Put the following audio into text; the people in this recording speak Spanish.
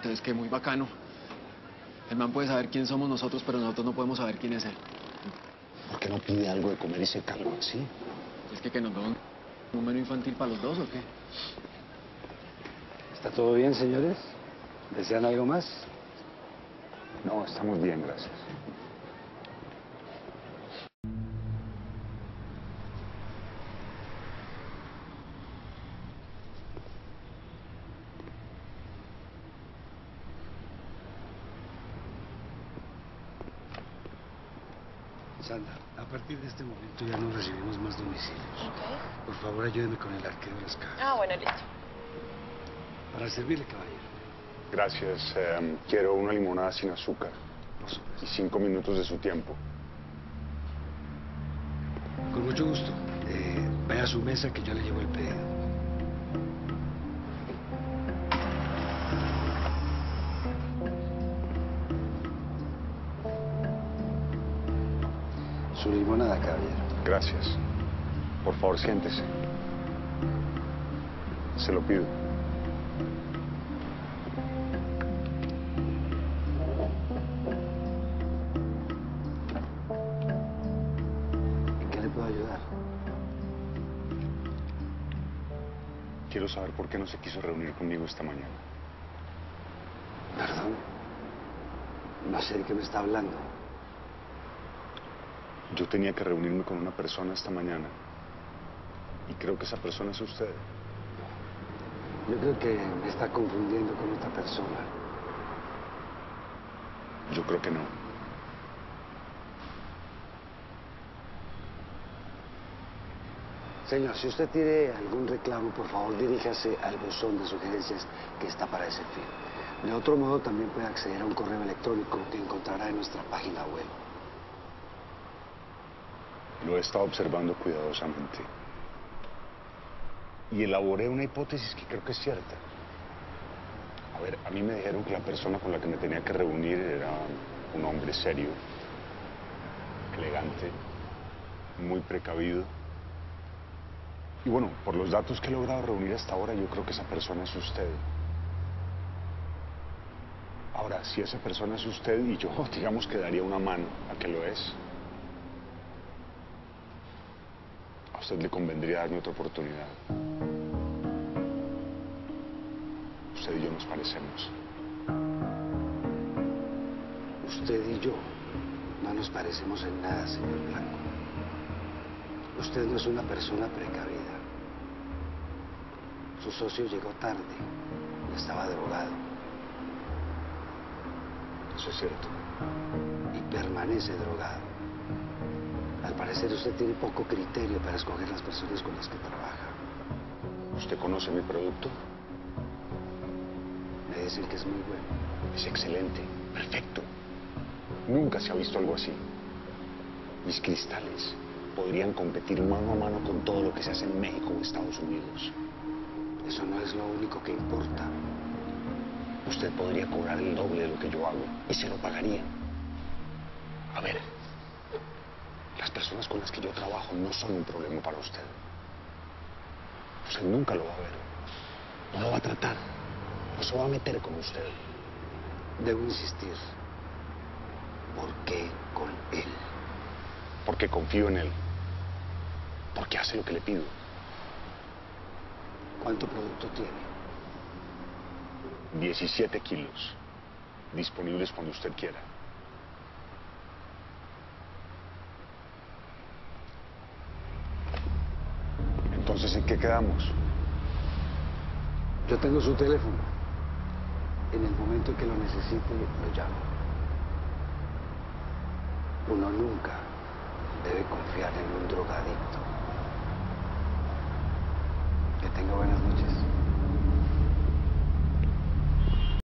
Entonces, que muy bacano. El man puede saber quién somos nosotros, pero nosotros no podemos saber quién es él. ¿Por qué no pide algo de comer y se calma, sí? ¿Es que nos da un número infantil para los dos o qué? ¿Está todo bien, señores? ¿Desean algo más? No, estamos bien, gracias. Sandra, a partir de este momento ya no recibimos más domicilios. Ok. Por favor, ayúdeme con el arqueo de las cajas. Ah, bueno, listo. Para servirle, caballero. Gracias. Quiero una limonada sin azúcar. Por supuesto. Y 5 minutos de su tiempo. Con mucho gusto. Vaya a su mesa que yo le llevo el pedido. Su limonada, caballero. Gracias. Por favor, siéntese. Se lo pido. ¿En qué le puedo ayudar? Quiero saber por qué no se quiso reunir conmigo esta mañana. Perdón. No sé de qué me está hablando. Yo tenía que reunirme con una persona esta mañana. Y creo que esa persona es usted. Yo creo que me está confundiendo con otra persona. Yo creo que no. Señor, si usted tiene algún reclamo, por favor diríjase al buzón de sugerencias que está para ese fin. De otro modo, también puede acceder a un correo electrónico que encontrará en nuestra página web. Lo he estado observando cuidadosamente. Y elaboré una hipótesis que creo que es cierta. A ver, a mí me dijeron que la persona con la que me tenía que reunir era un hombre serio, elegante, muy precavido. Y bueno, por los datos que he logrado reunir hasta ahora, yo creo que esa persona es usted. Ahora, si esa persona es usted y yo, digamos que daría una mano a que lo es, a usted le convendría darme otra oportunidad. Usted y yo nos parecemos. Usted y yo no nos parecemos en nada, señor Blanco. Usted no es una persona precavida. Su socio llegó tarde y estaba drogado. Eso es cierto. Y permanece drogado. Al parecer usted tiene poco criterio para escoger las personas con las que trabaja. ¿Usted conoce mi producto? Me dicen que es muy bueno. Es excelente, perfecto. Nunca se ha visto algo así. Mis cristales podrían competir mano a mano con todo lo que se hace en México o Estados Unidos. Eso no es lo único que importa. Usted podría cobrar el doble de lo que yo hago y se lo pagaría. A ver, las personas con las que yo trabajo no son un problema para usted. Usted nunca lo va a ver. No lo va a tratar. No se va a meter con usted. Debo insistir. ¿Por qué con él? Porque confío en él. Porque hace lo que le pido. ¿Cuánto producto tiene? 17 kilos. Disponibles cuando usted quiera. Entonces, ¿en qué quedamos? Yo tengo su teléfono. En el momento en que lo necesite, lo llamo. Uno nunca debe confiar en un drogadicto. Que tenga buenas noches.